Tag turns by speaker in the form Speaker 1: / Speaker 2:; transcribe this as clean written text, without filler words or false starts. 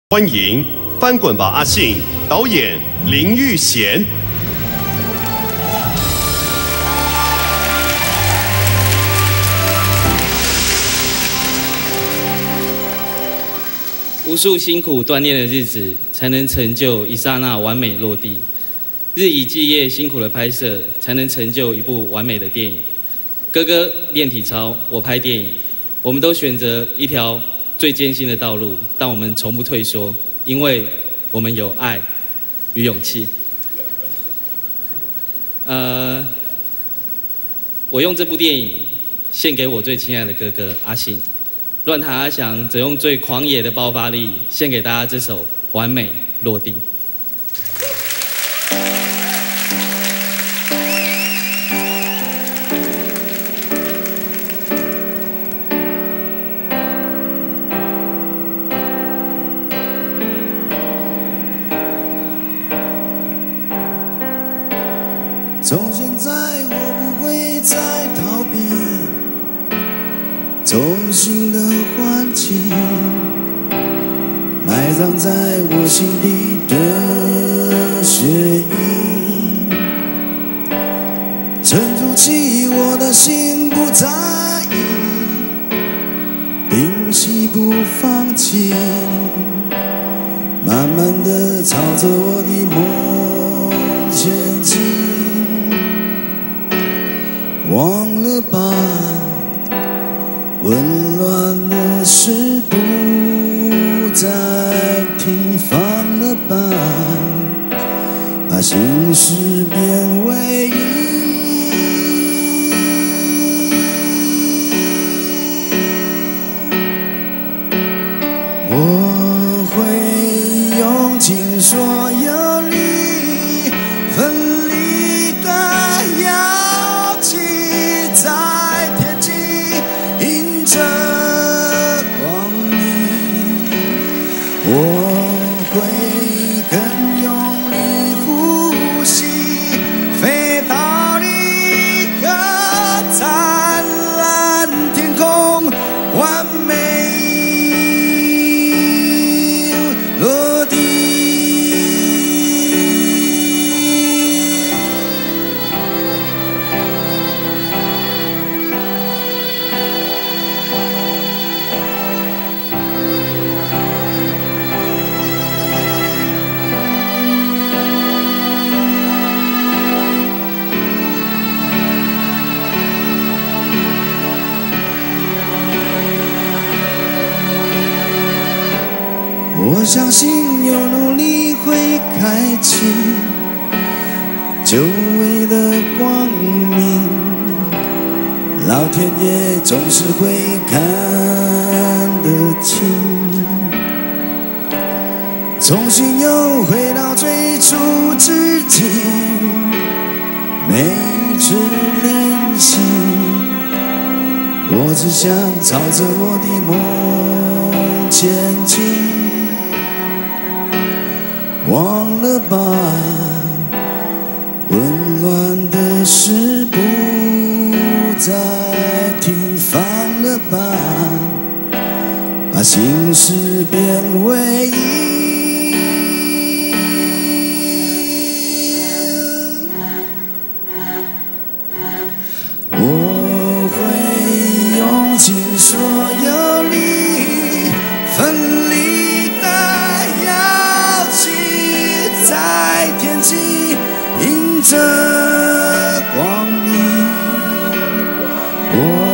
Speaker 1: 欢迎《翻滚吧，阿信》导演林育贤。
Speaker 2: 无数辛苦锻炼的日子，才能成就一刹那完美落地；日以继夜辛苦的拍摄，才能成就一部完美的电影。哥哥练体操，我拍电影，我们都选择一条最艰辛的道路，但我们从不退缩，因为我们有爱与勇气。我用这部电影献给我最亲爱的哥哥阿信。乱弹阿翔则用最狂野的爆发力献给大家这首《完美落地》。
Speaker 3: 从现在我不会再逃避，重新的唤起埋葬在我心底的血液，沉住气，我的心不在意，屏息不放弃，慢慢的朝着我的梦前进。忘了吧，混乱的事不再提，放了吧，把心事变为一。我会用尽所有力，奋力的摇起在天际，迎着光明。我会更用力呼吸，飞到一个灿烂天空，完美落地。我相信有努力会开启久违的光明，老天爷总是会看得清，重新又回到最初自己，每一次练习，我只想朝着我的梦前进。忘了吧，混乱的事不再提，放了吧，把心事变为一。我会用尽所有力，奋力的摇起在天际，迎着光明。